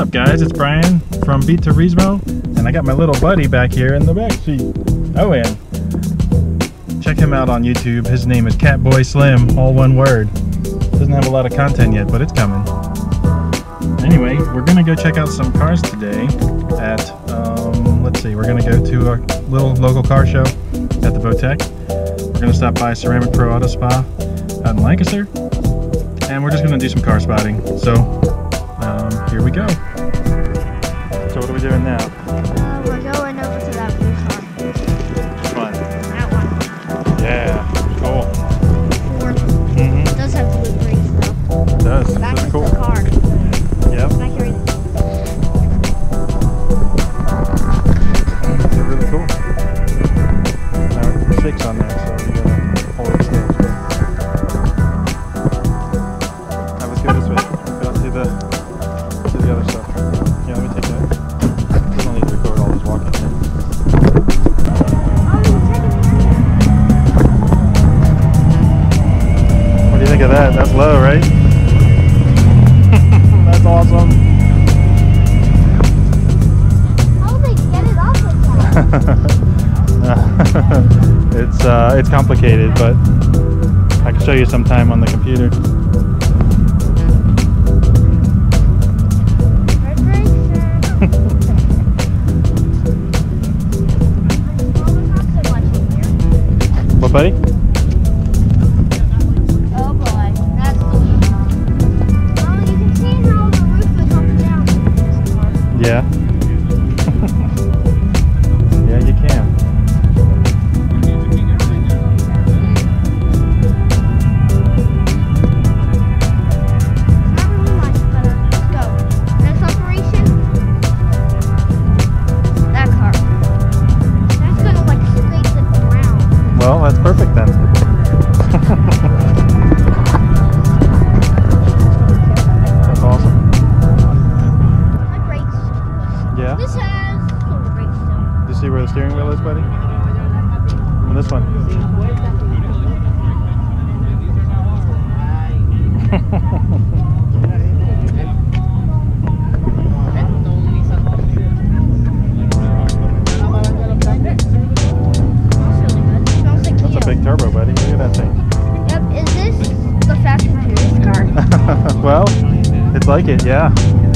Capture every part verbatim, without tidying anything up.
up, guys? It's Brian from Beat to Resmo, and I got my little buddy back here in the back seat, Eoin. Check him out on YouTube. His name is Catboy Slim, all one word. Doesn't have a lot of content yet, but it's coming. Anyway, we're gonna go check out some cars today at, um, let's see, we're gonna go to a little local car show at the Votech. We're gonna stop by Ceramic Pro Auto Spa out in Lancaster, and we're just gonna do some car spotting. So, um, here we go. So what are we doing now? Uh, we're going over to that blue car. Which one? That one. Yeah, cool. Ford. Mm-hmm. It does have blue brakes though. It does. Back That's is cool. the car. Yep. Back here. They're really cool. Now it's six on there, so you gotta hold it still. Now let's go this way. Go to the to the other stuff. Yeah, let me take that. We don't need to record all this walking here. What do you think of that? That's low, right? That's awesome. How do they get it off like that? it's uh, it's complicated, but I can show you sometime on the computer. Red brakes. What, buddy? Oh boy, that's cool. Oh, you can see how the roof is up and down in this car. Yeah. Yeah, you can. Not really much, but uh, let's go. Next operation. That car. That's gonna like scrape the ground. Well, that's perfect then. That's awesome. My brakes. Yeah. This has little brakes still. Do you see where the steering wheel is, buddy? And this one. That's a big turbo, buddy. Look at that thing. Yep, is this the Fast and Furious car? Well, it's like it, yeah.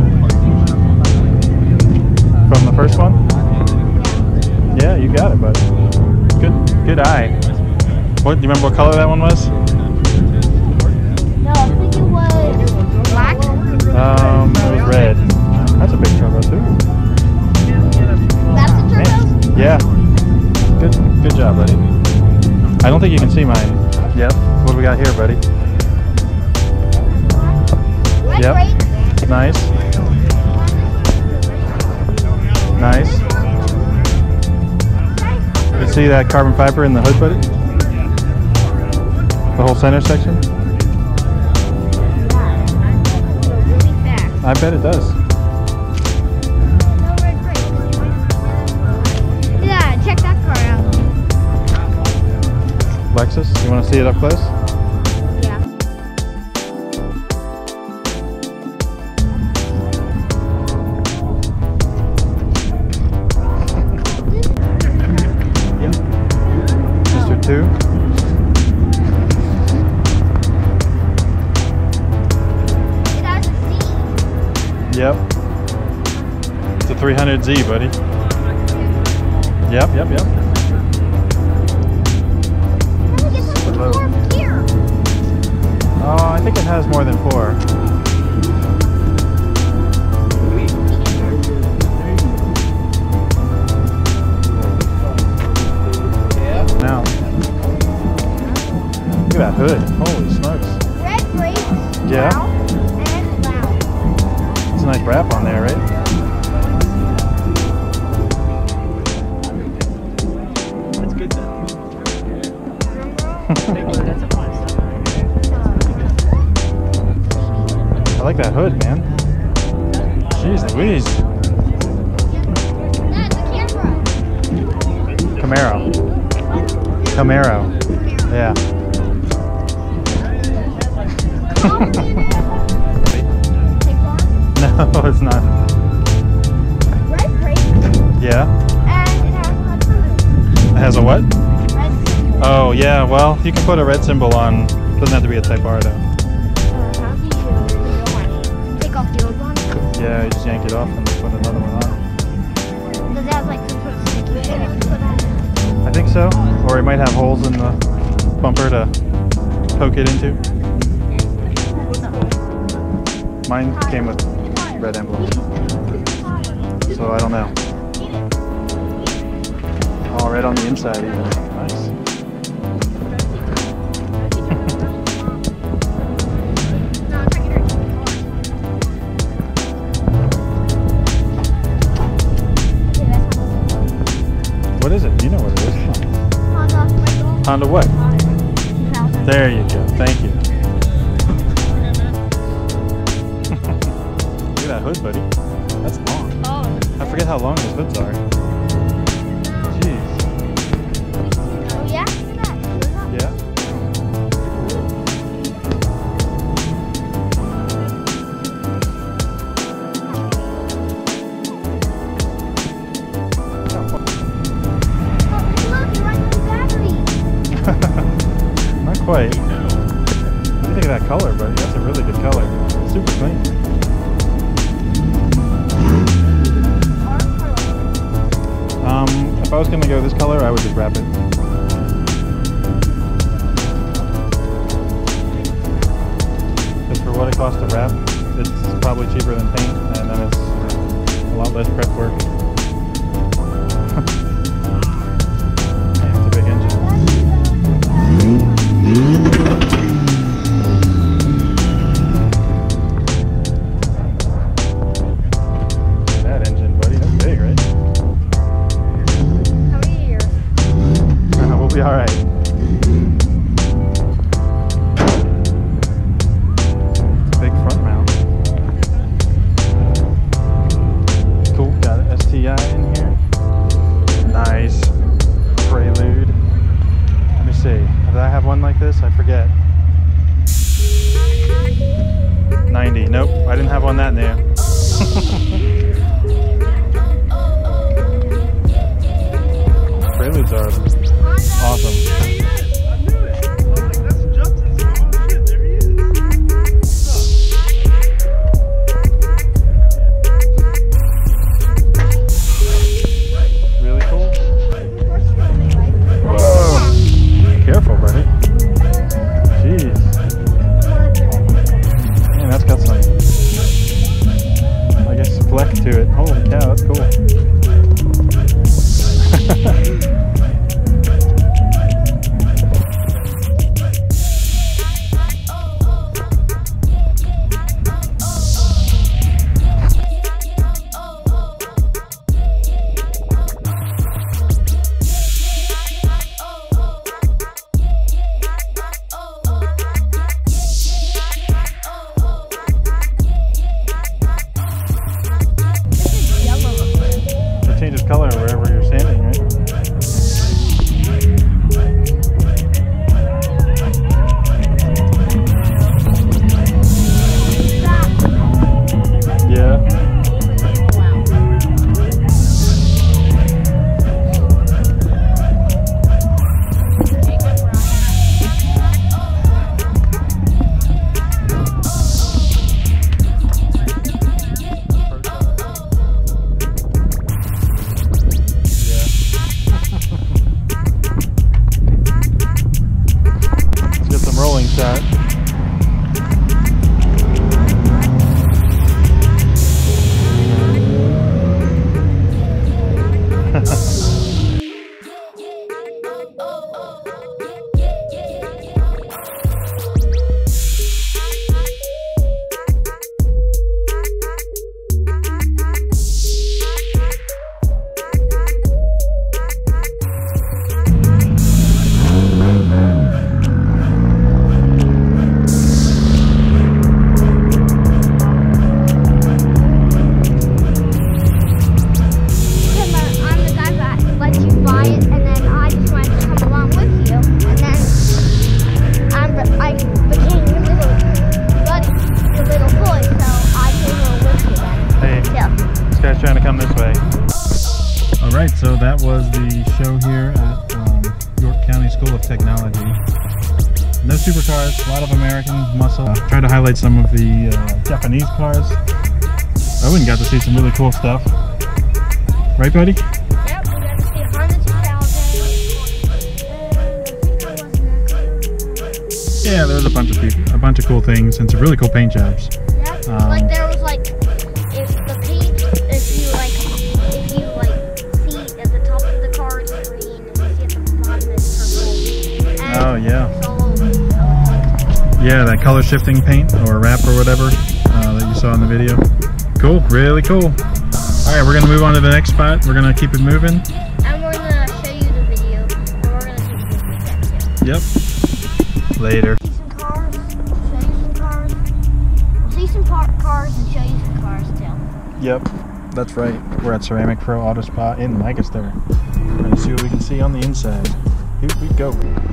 From the first one? Yeah, you got it, buddy. Good, good eye. What? Do you remember what color that one was? No, I think it was black. Um, it was red. That's a big turbo too. That's the Man. turbo? Yeah. Good, good job, buddy. I don't think you can see mine. Yep. What do we got here, buddy? Red Yep. brakes. Nice. Nice. You see that carbon fiber in the hood, buddy? The whole center section? Really fast. I bet it does. No red brakes. Yeah, check that car out. Lexus, you want to see it up close? Yeah. Mister two. It has a Z. Yep. It's a three hundred Z, buddy. Yep, yep, yep. How do we get something Low. more here? Oh, I think it has more than four. Now, look at that hood. Holy smokes. Red brakes. Yeah. Loud and loud. It's a nice wrap on there, right? That's good then. That's a fine stuff. I like that hood, man. Jeez Louise. That's a camera. Camaro. Camaro. Yeah. No, it's not. yeah, well, you can put a red symbol on. Doesn't have to be a Type R though. Uh, how do you take off the old one? Yeah, you just yank it off and put another one on. Does it have like some sort of sticky thing you put on it? I think so. Or it might have holes in the bumper to poke it into. Mine came with red emblem, so I don't know. All red on the inside even. Nice. What is it? You know what it is. Honda what? There you go. Thank you. Look at that hood, buddy. That's long. Oh. I forget how long those hoods are. Jeez. Oh yeah? Look at that. Yeah. Oh, look, you're running the battery. Not quite. What do you think of that color, buddy? That's a really good color. Super clean. Um, if I was going to go this color, I would just wrap it. Because for what it costs to wrap, it's probably cheaper than paint, and then it's a lot less prep work. Yeah, it's a big engine. That engine, buddy, that's big, right? How many years? We'll be alright. Big front mount. Cool, got an S T I in here. Nice. Prelude. Let me see. Did I have one like this? I forget. ninety. Nope, I didn't have one that new. Preludes are awesome. Really cool. Whoa. Careful, buddy. Jeez. Man, that's got some, I guess, fleck to it. Holy cow, that's cool. It changes color wherever you're standing, right? Yeah. Let's get some rolling shot. Trying to come this way. All right, so that was the show here at um, York County School of Technology. No supercars, a lot of American muscle. Uh, try to highlight some of the uh, Japanese cars. Owen got to see some really cool stuff. Right, buddy? Yep, we got to see a Honda two thousand. Yeah, there was a bunch of people, a bunch of cool things, and some really cool paint jobs. Yep, Um, like there was like, if the paint, if you like, if you like see at the top of the car it's green, and you see at the bottom it's purple. And Oh, yeah. it's all over. Yeah, that color shifting paint or wrap or whatever uh, that you saw in the video. Cool, really cool. All right, we're gonna move on to the next spot. We're gonna keep it moving. And we're gonna show you the video, and we're gonna take you to the Yep. Later. See some cars, show you some cars. We'll see some par cars and show you some cars too. Yep, that's right. We're at Ceramic Pro Auto Spa in Lancaster. We're gonna see what we can see on the inside. Here we go.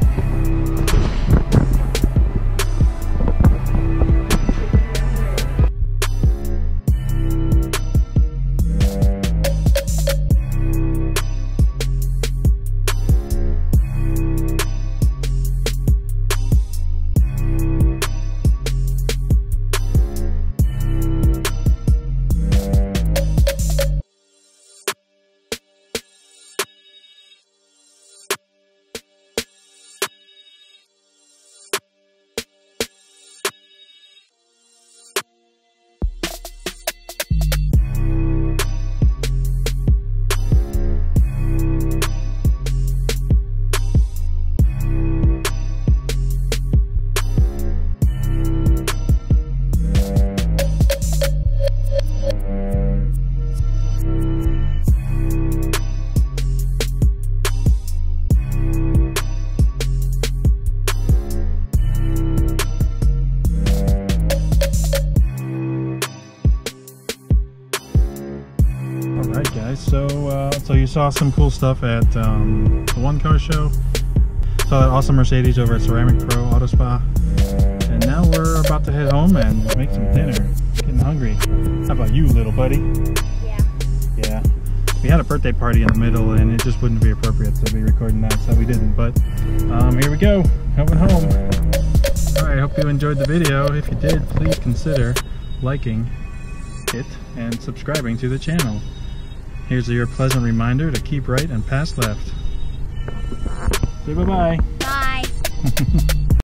Alright guys, so uh, so you saw some cool stuff at um, the One Car Show. Saw that awesome Mercedes over at Ceramic Pro Auto Spa. And now we're about to head home and make some dinner. Getting hungry. How about you, little buddy? Yeah. Yeah. We had a birthday party in the middle and it just wouldn't be appropriate to be recording that, so we didn't. But um, here we go, going home. Alright, hope you enjoyed the video. If you did, please consider liking it and subscribing to the channel. Here's your pleasant reminder to keep right and pass left. Say bye-bye. Bye.